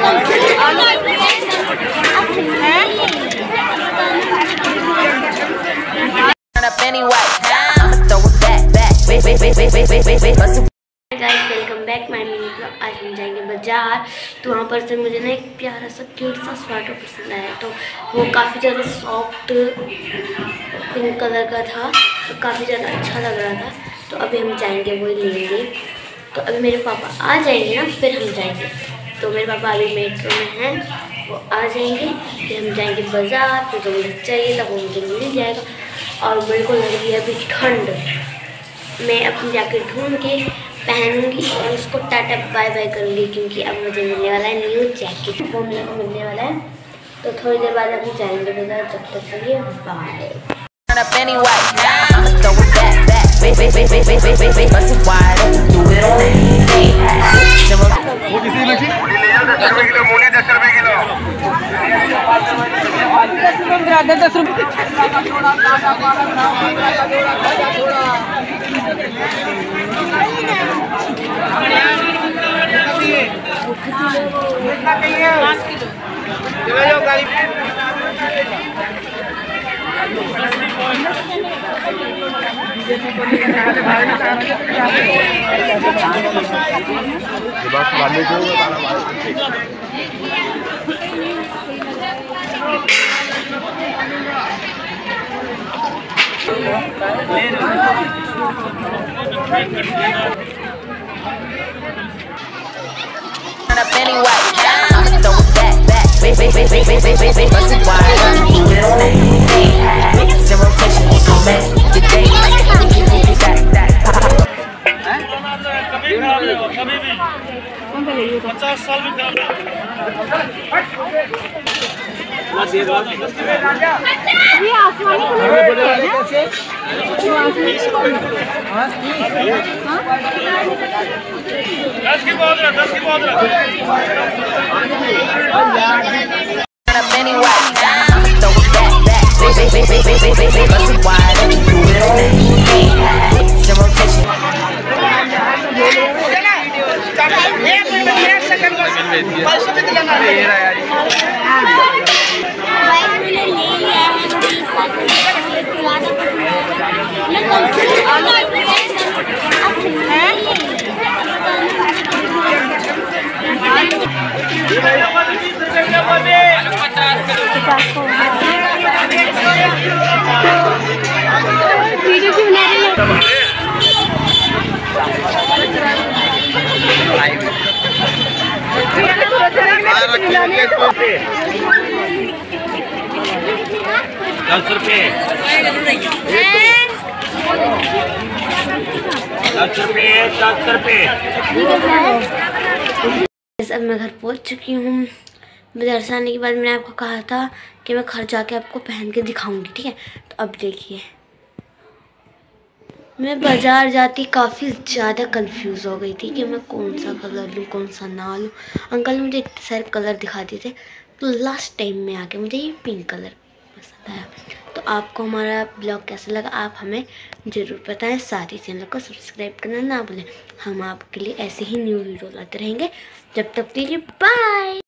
Welcome back my mini blog. आज हम जाएंगे बाजार, तो वहाँ पर से मुझे ना एक प्यारा सा क्यूट सा स्वेटर पसंद आया। तो वो काफ़ी ज़्यादा सॉफ्ट पिंक कलर का था, तो काफ़ी ज़्यादा अच्छा लग रहा था। तो अभी हम जाएंगे वो लेंगे। तो अभी मेरे पापा आ जाएंगे ना, फिर हम जाएंगे। तो मेरे पापा अभी मेट्रो में हैं, वो आ जाएंगे, फिर हम जाएंगे बाज़ार। फिर जो मुझे चाहिए था वो मुझे मिल जाएगा। और मेरे को लग रही है अभी ठंड, मैं अपनी जैकेट ढूंढ के पहनूंगी और उसको टाटा बाय बाय करूंगी, क्योंकि अब मुझे मिलने वाला है न्यू जैकेट, वो मेरे को मिलने वाला है। तो थोड़ी देर बाद हम जाएंगे बाजार, जब तक के लिए बाय। अब मैं घर पहुंच चुकी हूँ। बाजार से आने के बाद मैंने आपको कहा था कि मैं घर जाके आपको पहन के दिखाऊंगी, ठीक है। तो अब देखिए, मैं बाजार जाती काफ़ी ज़्यादा कंफ्यूज हो गई थी कि मैं कौन सा कलर लूँ कौन सा ना लूँ। अंकल ने मुझे इतने सारे कलर दिखा दिए थे, तो लास्ट टाइम में आके मुझे ये पिंक कलर पसंद आया। तो आपको हमारा ब्लॉग कैसा लगा आप हमें ज़रूर बताएं। साथ ही चैनल को सब्सक्राइब करना ना भूलें। हम आपके लिए ऐसे ही न्यू वीडियो लाते रहेंगे। जब तक के लिए बाय।